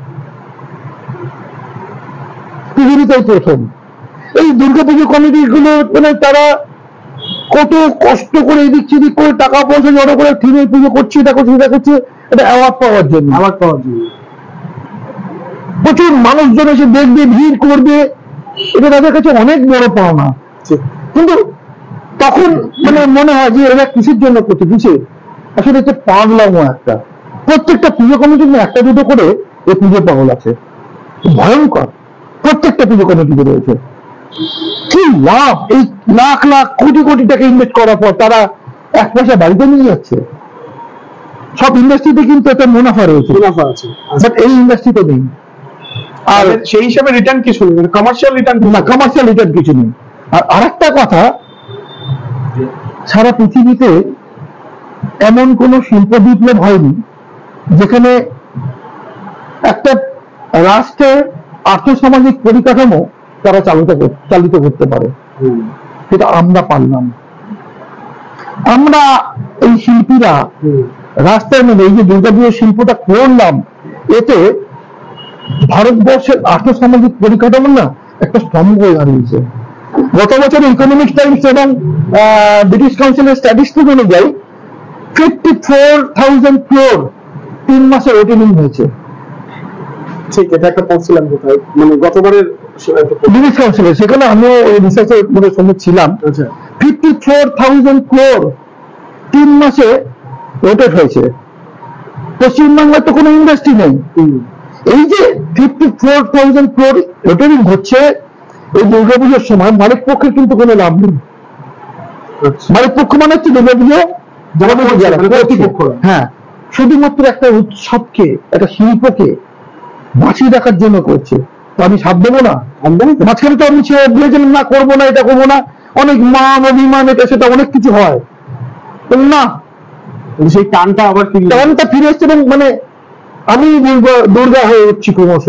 পৃথিবীতেই প্রথম এই দুর্গাপুজো কমিটি গুলো মানে তারা কত কষ্ট করে এদিক সেদিক করে টাকা পয়সা জড়ো করে থিমের পুজো করছে, এটা করছে এটা করছে, এটা অ্যাওয়ার্ড পাওয়ার জন্য অ্যাওয়ার্ড পাওয়ার জন্য প্রচুর মানুষজন এসে দেখবে, ভিড় করবে, এটা তাদের কাছে অনেক বড় পাওনা। কিন্তু তখন মানে মনে হয় যে এরা কিসের জন্য করছে, কিসে আসলে হচ্ছে পাগলামো একটা। প্রত্যেকটা পুজো কমিটির একটা দুটো করে এই পুজো পাগল আছে, ভয়ঙ্কর। প্রত্যেকটা পুজো কমিটিতে রয়েছে। কি লাভ, এই লাখ লাখ কোটি কোটি টাকা ইনভেস্ট করার পর তারা এক পয়সা বাড়িতে নিয়ে যাচ্ছে। সব ইন্ডাস্ট্রিতে কিন্তু একটা মুনাফা রয়েছে, মুনাফা আছে, বাট এই ইন্ডাস্ট্রিতে নেই। আর সেই হিসাবে রিটার্ন কিছু নেই, কমার্শিয়াল রিটার্ন না, কমার্শিয়াল রিটার্ন কিছু নেই। আর আরেকটা কথা, সারা পৃথিবীতে এমন কোন শিল্প বিপ্লব হয়নি যেখানে একটা রাষ্ট্রের আর্থসামাজিক পরিকাঠামো তারা চালিত চালিত করতে পারে। সেটা আমরা পারলাম। আমরা এই শিল্পীরা রাস্তায় নেমে এই যে দুর্গাপুজোর শিল্পটা করলাম, এতে ভারতবর্ষের আর্থসামাজিক পরিকাঠামো না একটা স্তম্ভ হয়ে দাঁড়িয়েছে। গত বছর ইকোনমিক্স টাইমস এবং ব্রিটিশ কাউন্সিলের স্ট্যাটিস্টিক অনুযায়ী ফিফটি ফোর থাউজেন্ড ক্রোর তিন মাসের ওপেনিং হয়েছে। ঠিক, এটা একটা পড়ছিলাম কোথায়, মানে গতবারের ব্রিটিশ কাউন্সিলে, সেখানে আমিও রিসার্চের মধ্যে সঙ্গে ছিলাম। ফিফটি ফোর থাউজেন্ড ক্রোর তিন মাসে রোটেট হয়েছে। পশ্চিমবাংলার তো কোনো ইন্ডাস্ট্রি নেই। এই যে fifty four thousand crore rotating হচ্ছে এই দুর্গাপুজোর সময়, মালিক পক্ষের কিন্তু কোনো লাভ নেই। মালিক পক্ষ মানে হচ্ছে দুর্গাপুজো হ্যাঁ, শুধুমাত্র একটা উৎসবকে, একটা শিল্পকে বাঁচিয়ে রাখার জন্য করছে। তো আমি সাথ দেবো না, মাঝখানে তো আমি বলেছিলাম না করবো না, এটা করবো না, অনেক মান অভিমান এটা সেটা অনেক কিছু হয় না, সেই টানটা আবার টানটা ফিরে এসছে। এবং মানে আমি দুর্গা হয়ে উঠছি ক্রমশ।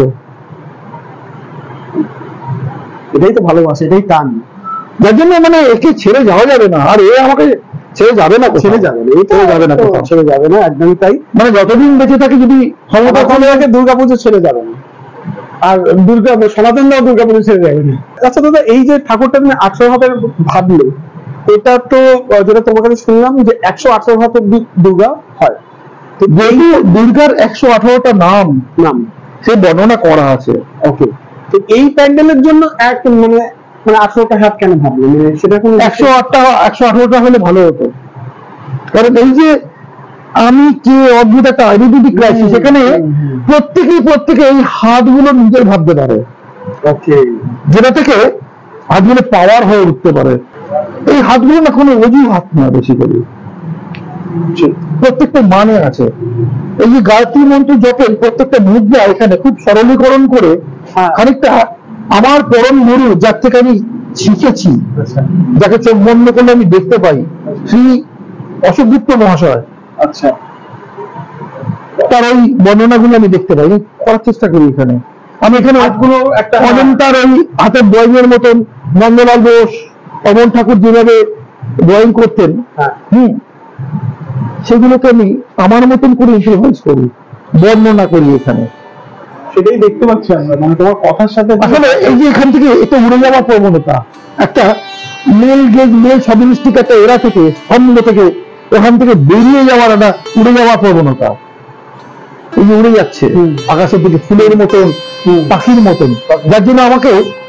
এটাই তো ভালোবাসে, এটাই টান, যার জন্য মানে একে ছেড়ে যাওয়া যাবে না। আর এ আমাকে ছেড়ে যাবে না, ছেড়ে যাবে না, এই ছেড়ে যাবে না, ছেড়ে যাবে না, একদমই তাই। মানে যতদিন বেঁচে থাকে যদি ক্ষমতা কমে থাকে, দুর্গাপুজো ছেড়ে যাবে না। আর দুর্গা সনাতন দাও দুর্গাপুজো ছেড়ে যাবে না। আচ্ছা দাদা, এই যে ঠাকুরটা তুমি আঠারো হাতের ভাবলে, এটা তো যেটা তোমার কাছে শুনলাম যে একশো আঠারো হাত অব্দি দুর্গা হয়। যেহেতু দুর্গার একশো আঠারোটা নাম নাম সেই বর্ণনা করা আছে। ওকে, তো এই প্যান্ডেলের জন্য এক মানে মানে আঠারোটা হাত কেন ভাবলো, মানে সেটা কোনো একশো আটটা একশো আঠারোটা হলে ভালো হতো, কারণ এই যে আমি কে অদ্ভুত একটা আইডেন্টিটি ক্রাইসিস, সেখানে প্রত্যেকেই প্রত্যেকে এই হাতগুলো নিজের ভাবতে পারে। ওকে, যেটা থেকে হাতগুলো পাওয়ার হয়ে উঠতে পারে। এই হাতগুলো না কোনো অজু হাত না, বেসিক্যালি প্রত্যেকটা মানে আছে। এই যে গায়ত্রী মন্ত্র জপের প্রত্যেকটা মুদ্রা এখানে খুব সরলীকরণ করে খানিকটা আমার পরম গুরু, যার থেকে আমি শিখেছি, যাকে চোখ বন্ধ করলে আমি দেখতে পাই, শ্রী অশোক গুপ্ত মহাশয়, আচ্ছা, তার ওই বর্ণনাগুলো আমি দেখতে পাই, করার চেষ্টা করি এখানে। আমি এখানে হাতগুলো একটা অজন্তার ওই হাতের ড্রয়িং এর মতন নন্দলাল বোস, অমন ঠাকুর যেভাবে ড্রয়িং করতেন, হম সেগুলোকে আমি আমার মতন করে ইমপ্রোভাইজ করি, বর্ণনা করি এখানে। সেটাই দেখতে পাচ্ছি আমরা, মানে তোমার কথার সাথে আসলে এই যে এখান থেকে এটা উড়ে যাওয়ার প্রবণতা, একটা মেল গেজ মেল সাবিনিস্টিক একটা এরা থেকে, স্তম্ভ থেকে, ওখান থেকে বেরিয়ে যাওয়ার একটা উড়ে যাওয়ার প্রবণতা, এই যে উড়ে যাচ্ছে আকাশের দিকে ফুলের মতন, পাখির মতন, যার জন্য আমাকে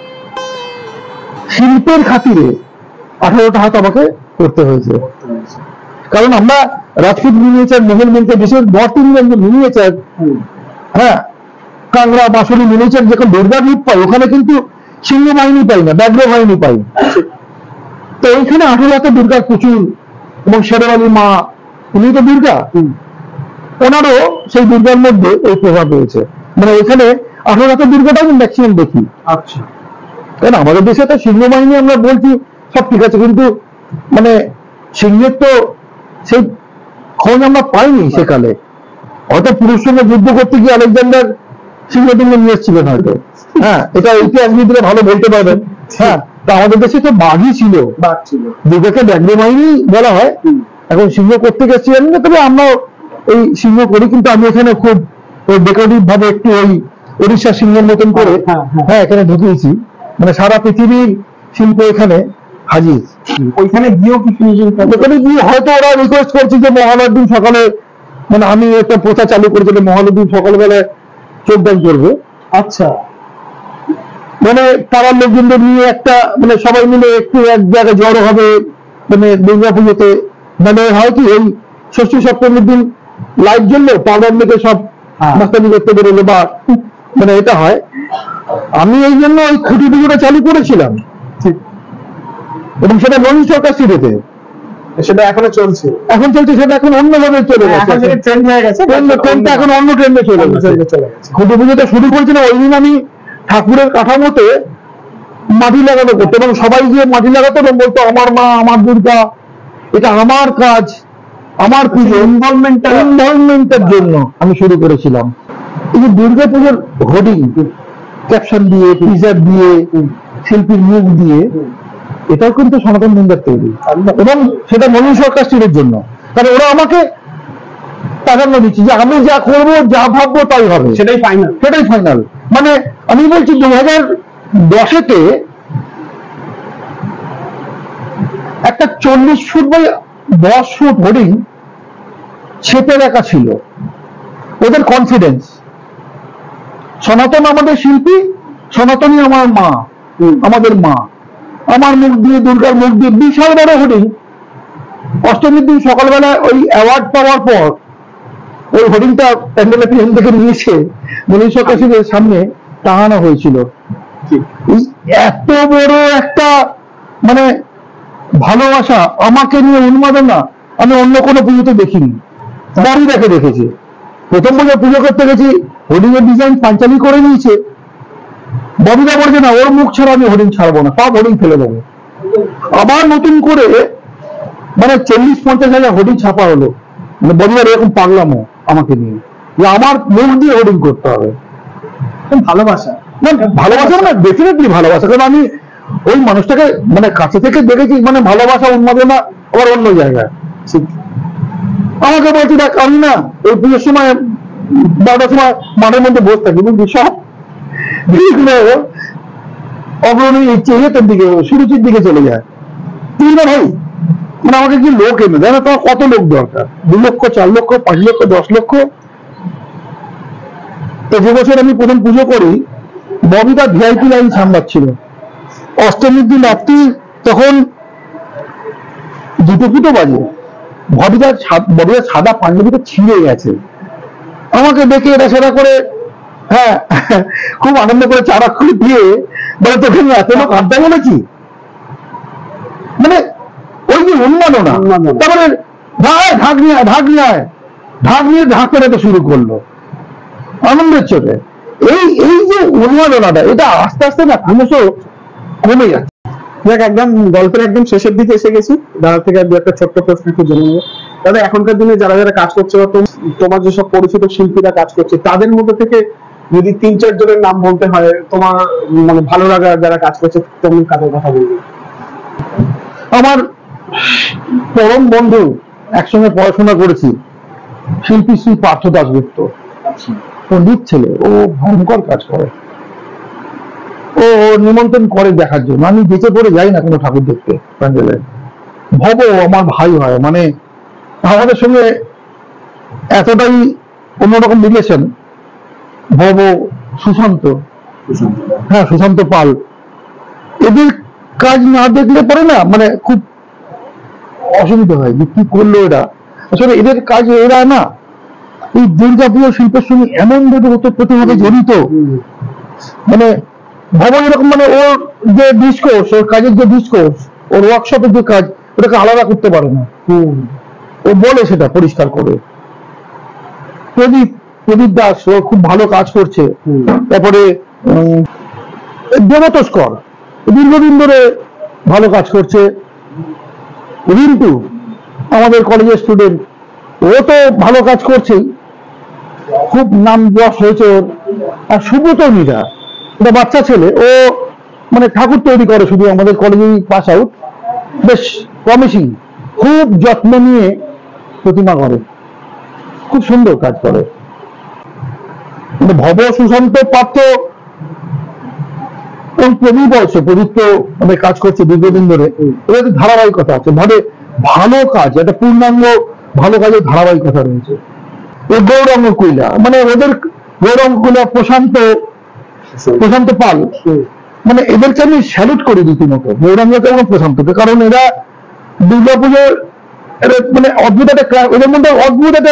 শিল্পের খাতিরে আঠারোটা হাত আমাকে করতে হয়েছে। কারণ আমরা রাজপুত মিনিয়েচার, মোগল মিনিয়েচার, বিশেষ নর্থ ইন্ডিয়ান যে মিনিয়েচার, হ্যাঁ কাংড়া বাঁশুড়ি মিনিয়েচার যখন দুর্গা রূপ পাই, ওখানে কিন্তু সিংহ বাহিনী পাই না, ব্যাঘ্র বাহিনী পাই। তো ওইখানে আঠারো হাতে দুর্গার প্রচুর, এবং শেরওয়ালি মা, উনি তো দুর্গা, ওনারও সেই দুর্গার মধ্যে এই প্রভাব রয়েছে। মানে এখানে আঠারো হাতে দুর্গাটা আমি ম্যাক্সিমাম দেখি। আচ্ছা, কারণ আমাদের দেশে তো সিংহ বাহিনী আমরা বলছি সব ঠিক আছে, কিন্তু মানে সিংহের তো সেই খোঁজ আমরা পাইনি সেকালে। হয়তো পুরুষ সঙ্গে যুদ্ধ করতে গিয়ে আলেকজান্ডার সিংহ টিংহ নিয়ে এসেছিলেন হয়তো, হ্যাঁ এটা ইতিহাসবিদরা ভালো বলতে পারবেন। হ্যাঁ, তো আমাদের দেশে তো বাঘই ছিল, বাঘ ছিল, দুর্গাকে ব্যাঘ্র বাহিনী বলা হয়। এখন সিংহ করতে গেছিলেন না, তবে আমরা এই সিংহ করি, কিন্তু আমি এখানে খুব ডেকোরেটিভ ভাবে একটু ওই উড়িষ্যা সিংহের মতন করে হ্যাঁ এখানে ঢুকিয়েছি। মানে সারা পৃথিবীর শিল্প এখানে হাজির। ওইখানে গিয়েও কি ফিনিশিং, ওখানে গিয়ে হয়তো ওরা রিকোয়েস্ট করছে যে মহালয়ার দিন সকালে, মানে আমি একটা প্রথা চালু করেছিল মহালয়ার দিন সকালবেলায় যোগদান করবে। আচ্ছা, মানে পাড়ার লোকজনদের নিয়ে একটা, মানে সবাই মিলে একটু এক জায়গায় জড়ো হবে, মানে দুর্গা পুজোতে। মানে হয় কি এই ষষ্ঠী সপ্তমীর দিন লাইট জ্বললো, পাড়ার লোকে সব মাস্তানি করতে বেরোলো, বা মানে এটা হয়। আমি এই জন্য ওই খুঁটি পুজোটা চালু করেছিলাম, এবং সেটা ননী সরকার সিটিতে, সেটা এখনো চলছে, এখন চলছে, সেটা এখন অন্যভাবে চলে গেছে, ট্রেন্ড হয়ে গেছে, ট্রেন্ডটা এখন অন্য ট্রেন্ডে চলে গেছে। খুঁটি পুজোটা শুরু করেছিল ওই দিন আমি ঠাকুরের কাঠামোতে মাটি লাগানো করতো, এবং সবাই গিয়ে মাটি লাগাতো এবং বলতো আমার মা, আমার দুর্গা, এটা আমার কাজ, আমার পুজো, ইনভলভমেন্টটা ইনভলভমেন্টের জন্য আমি শুরু করেছিলাম। এই যে দুর্গা পুজোর হোর্ডিং, ক্যাপশন দিয়ে, টিজার দিয়ে, শিল্পীর মুখ দিয়ে, এটাও কিন্তু সনাতন বন্ধুর তৈরি, এবং সেটা ননী সরকার স্টিলের জন্য। কারণ ওরা আমাকে প্রাধান্য দিচ্ছে যে আমি যা করবো, যা ভাববো তাই হবে, সেটাই ফাইনাল, সেটাই ফাইনাল। মানে আমি বলছি দু হাজার দশেতে একটা চল্লিশ ফুট বাই দশ ফুট হোর্ডিং ছেপে রাখা ছিল, ওদের কনফিডেন্স, সনাতন আমাদের শিল্পী, সনাতনী আমার মা, আমাদের মা, আমার মুখ দিয়ে, দুর্গার মুখ দিয়ে, বিশাল বড় হোর্ডিং। অষ্টমীর দিন সকালবেলা ওই অ্যাওয়ার্ড পাওয়ার পর ওই হোর্ডিংটা প্যান্ডেলের পিছন থেকে নিয়েছে ননী সরকার সিটির সামনে টাঙানো হয়েছিল। এত বড় একটা মানে ভালোবাসা, আমাকে নিয়ে উন্মাদনা আমি অন্য কোনো পুজোতে দেখিনি, বাড়িটাকে দেখেছি। প্রথম পুজো পুজো করতে গেছি, হোর্ডিং এর ডিজাইন পাঞ্চালি করে নিয়েছে, ববিদা বলছে না ওর মুখ ছাড়া আমি হোর্ডিং ছাড়বো না, সব হোর্ডিং ফেলে দেবো। আবার নতুন করে মানে চল্লিশ পঞ্চাশ হাজার হোর্ডিং ছাপা হলো, মানে ববিদার এরকম পাগলামো আমাকে নিয়ে, যে আমার মুখ দিয়ে হোর্ডিং করতে হবে। ভালোবাসা, না ভালোবাসা না, ডেফিনেটলি ভালোবাসা, কারণ আমি ওই মানুষটাকে মানে কাছে থেকে দেখেছি। মানে ভালোবাসা উন্মাদনা আবার অন্য জায়গায়। আমাকে বলছি দেখ, আমি না ওই পুজোর সময় বারোটার সময় মাঠের মধ্যে বসে থাকি, বুঝলি, সব বিভিন্ন অগ্রণী ইয়ের দিকে, সুরুচির দিকে চলে যায়। তুই না ভাই, মানে আমাকে কি লোক এনে দেয় না, তোমার কত লোক দরকার, দু লক্ষ, চার লক্ষ, পাঁচ লক্ষ, দশ লক্ষ। তো যে বছর আমি প্রথম পুজো করি, ববিতা ভিআইপি লাইন সামলাচ্ছিল। অষ্টমীর দিন রাত্রি তখন দুটো ফুটো বাজে, ববিতার ববিতার সাদা পাঞ্জাবিটা ছিঁড়ে গেছে। আমাকে ডেকে এটা সেটা করে, হ্যাঁ খুব আনন্দ করে চারা খুলে দিয়ে বলে, তোকে আমি এত লোক আড্ডা বলেছি। মানে ওই যে উন্মাদনা, তারপরে ঢাক নিয়ে ঢাক নিয়ে আয় ঢাক নিয়ে ঢাক পেরাতে শুরু করলো আনন্দের চোটে। এই এই যে উন্মাদনাটা, এটা আস্তে আস্তে না ক্রমশ কমে যাচ্ছে। দেখ, একদম গল্পের একদম শেষের দিকে এসে গেছি। দাদা থেকে দু একটা ছোট্ট প্রশ্ন একটু জেনে নেবো। দাদা, এখনকার দিনে যারা যারা কাজ করছে বা তোমার যেসব পরিচিত শিল্পীরা কাজ করছে, তাদের মধ্যে থেকে যদি তিন চার জনের নাম বলতে হয়, তোমার মানে ভালো লাগা যারা কাজ করছে, তুমি কাদের কথা বলবে? আমার পরম বন্ধু, একসঙ্গে পড়াশোনা করেছি, শিল্পী শ্রী পার্থ দাশগুপ্ত। পণ্ডিত ছেলে, ও ভয়ঙ্কর কাজ করে। ও নিমন্ত্রণ করে দেখার জন্য, আমি বেঁচে পড়ে যাই না কোনো ঠাকুর দেখতে প্যান্ডেলে। ভব আমার ভাই হয়, মানে আমাদের সঙ্গে এতটাই অন্যরকম রিলেশন। ভব, সুশান্ত, হ্যাঁ সুশান্ত পাল, এদের কাজ না দেখলে পরে না মানে খুব অসুবিধা হয় যে কি করলো এরা। আসলে এদের কাজ, এরা না এই দুর্গাপুজো শিল্পের সঙ্গে এমন ভাবে ওতপ্রোতভাবে জড়িত, মানে ভাবো এরকম, মানে ওর যে ডিসকোর্স, ওর কাজের যে ডিসকোর্স, ওর ওয়ার্কশপের যে কাজ, ওটাকে আলাদা করতে পারে না। ও বলে সেটা পরিষ্কার করে। প্রদীপ প্রদীপ দাস, ও খুব ভালো কাজ করছে। তারপরে দেবতস্কর দীর্ঘদিন ধরে ভালো কাজ করছে। রিন্টু আমাদের কলেজের স্টুডেন্ট, ও তো ভালো কাজ করছেই, খুব নাম যশ হয়েছে ওর। আর সুব্রত মীরা, এটা বাচ্চা ছেলে, ও মানে ঠাকুর তৈরি করে শুধু, আমাদের কলেজেই পাস আউট, বেশ প্রমিসিং, খুব যত্ন নিয়ে প্রতিমা করে, খুব সুন্দর কাজ করে। ভব, সুশান্ত, পার্থ, ওই প্রদীপ আছে, প্রদীপ তো আমাদের কাজ করছে দীর্ঘদিন ধরে, ওদের ধারাবাহিকতা আছে, মানে ভালো কাজ, একটা পূর্ণাঙ্গ ভালো কাজের ধারাবাহিকতা রয়েছে। ও গৌরাঙ্গ কুইলা, মানে ওদের গৌরাঙ্গ কুইলা, প্রশান্ত প্রশান্ত পাল, মানে এদেরকে আমি স্যালুট করি রীতিমতো, গৌরাঙ্গকে এবং প্রশান্তকে, কারণ এরা দুর্গাপুজোর মানে অদ্ভুত একটা, এদের মধ্যে অদ্ভুত একটা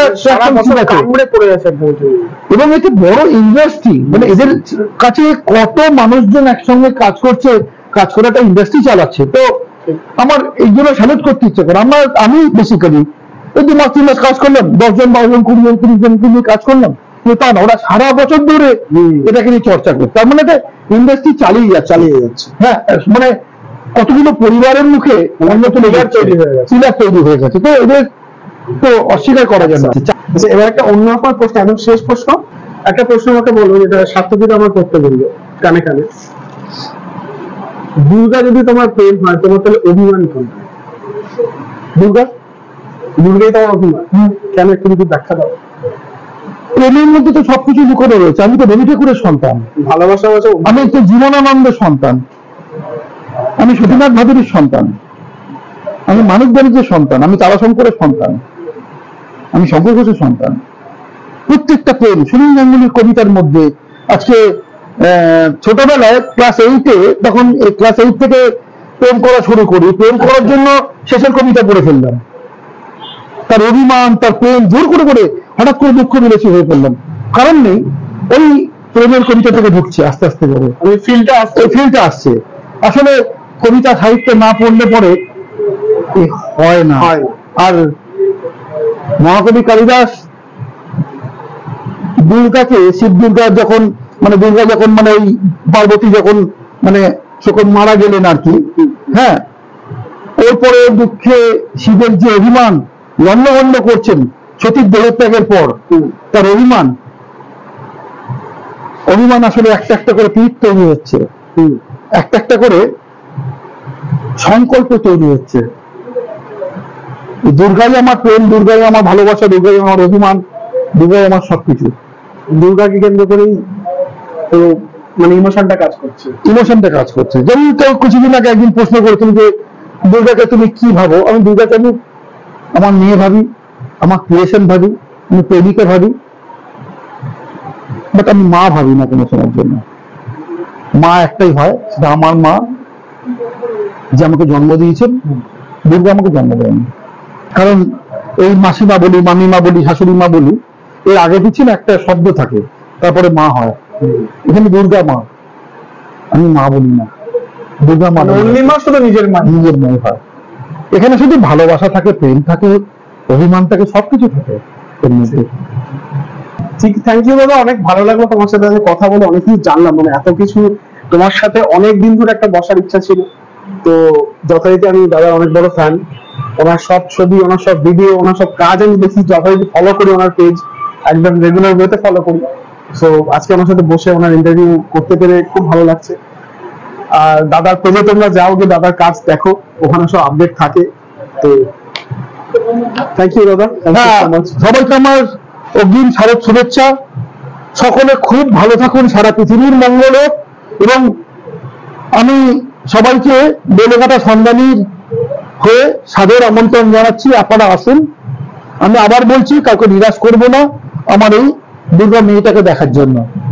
এবং এতে বড় ইন্ডাস্ট্রি, মানে এদের কাছে কত মানুষজন একসঙ্গে কাজ করছে, কাজ করে একটা ইন্ডাস্ট্রি চালাচ্ছে। তো আমার এই জন্য স্যালুট করতে ইচ্ছে করে। আমরা আমি বেসিক্যালি এই দু মাস তিন মাস কাজ করলাম, দশ জন বারো জন কুড়ি জন তিরিশ জনকে নিয়ে কাজ করলাম, তা না, ওরা সারা বছর ধরে এটাকে নিয়ে চর্চা করে। তার মানে এটা ইন্ডাস্ট্রি চালিয়ে যাচ্ছে চালিয়ে যাচ্ছে হ্যাঁ, মানে কতগুলো পরিবারের মুখে উন্নত লেগার তৈরি হয়ে গেছে, পিলার তৈরি হয়ে গেছে। তো এদের তো অস্বীকার করা যায় না। এবার একটা অন্য রকম প্রশ্ন, একদম শেষ প্রশ্ন, একটা প্রশ্ন আমাকে বলবো, যেটা স্বার্থবিদ আমার করতে বলবো কানে কানে। দুর্গা যদি তোমার প্রেম হয়, তোমার তাহলে অভিমান কোন? দুর্গা দুর্গাই তোমার অভিমান কেন, একটু যদি ব্যাখ্যা দাও। প্রেমের মধ্যে তো সবকিছু লুকোনো রয়েছে। আমি তো রবি ঠাকুরের সন্তান, ভালোবাসা হচ্ছে, আমি একটু জীবনানন্দের সন্তান, আমি সতীনাথ ভাদুরীর সন্তান, আমি মানিক বাণিজ্যের সন্তান, আমি তারাশঙ্করের সন্তান, আমি শঙ্কর ঘোষের সন্তান। প্রত্যেকটা প্রেম সুনীল গাঙ্গুলির কবিতার মধ্যে। আজকে ছোটবেলায় ক্লাস এইটে, তখন ক্লাস এইট থেকে প্রেম করা শুরু করি, প্রেম করার জন্য শেষের কবিতা পড়ে ফেললাম, তার অভিমান, তার প্রেম জোর করে করে হঠাৎ করে দুঃখ বিলেসী হয়ে পড়লাম, কারণ নেই। ওই প্রেমের কবিতা থেকে ঢুকছে আস্তে আস্তে করে, ওই ফিলটা আসছে ওই ফিলটা আসছে আসলে কবিতা সাহিত্য না পড়লে পরে হয় না। আর মহাকবি কালিদাস দুর্গাকে, শিব দুর্গা যখন মানে দুর্গা যখন মানে ওই পার্বতী যখন মানে যখন মারা গেলেন আর কি, হ্যাঁ, এরপরে দুঃখে শিবের যে অভিমান লন্ডভন্ড করছেন সতীর দেহত্যাগের পর, তার অভিমান অভিমান আসলে একটা একটা করে পীঠ তৈরি হচ্ছে, একটা একটা করে সংকল্প তৈরি হচ্ছে। দুর্গাই আমার প্রেম, দুর্গাই আমার ভালোবাসা, দুর্গাই আমার অভিমান, দুর্গাই আমার সবকিছু। দুর্গাকে কেন্দ্র করেই তো মানে ইমোশনটা কাজ করছে, ইমোশনটা কাজ করছে। যেমন কেউ কিছুদিন আগে একদিন প্রশ্ন করেছিল যে দুর্গাকে তুমি কি ভাবো? আমি দুর্গাকে আমি আমার মেয়ে ভাবি, আমার ক্রিয়েশন ভাবি, আমি প্রেমিকা ভাবি, বাট আমি মা ভাবি না কোনো সময়ের জন্য। মা একটাই হয়, সেটা আমার মা যে আমাকে জন্ম দিয়েছেন। দুর্গা আমাকে জন্ম দেয়নি। কারণ এই মাসিমা বলি, মামিমা বলি, শাশুড়ি মা বলি, এর আগে পিছনে একটা শব্দ থাকে, তারপরে মা হয়। এখানে দুর্গা মা, আমি মা বলি না, দুর্গা মা। মা শুধু নিজের মা, নিজের মেয়ে হয়। এখানে শুধু ভালোবাসা থাকে, প্রেম থাকে, অভিমান থাকে, সবকিছু থাকে এর মধ্যে। ঠিক, থ্যাংক ইউ দাদা, অনেক ভালো লাগলো তোমার সাথে কথা বলে, অনেক কিছু জানলাম, মানে এত কিছু তোমার সাথে অনেক দিন ধরে একটা বসার ইচ্ছা ছিল। তো যথারীতি আমি দাদা অনেক বড় ফ্যান, ওনার সব ছবি, ওনার সব ভিডিও, ওনার সব কাজ আমি দেখি, যথারীতি ফলো করি, ওনার পেজ একদম রেগুলার ওয়েতে ফলো করি। সো আজকে আমার সাথে বসে ওনার ইন্টারভিউ করতে পেরে খুব ভালো লাগছে। আর দাদার পেজে তোমরা যাও, গিয়ে দাদার কাজ দেখো, ওখানে সব আপডেট থাকে। তো থ্যাংক ইউ দাদা, সবাইকে আমার অগ্রিম শারদ শুভেচ্ছা। সকলে খুব ভালো থাকুন, সারা পৃথিবীর মঙ্গল হোক। এবং আমি সবাইকে বেলেঘাটা সন্ধানীর হয়ে সাদর আমন্ত্রণ জানাচ্ছি, আপনারা আসুন। আমি আবার বলছি, কাউকে নিরাশ করবো না আমার এই দুর্গা মেয়েটাকে দেখার জন্য।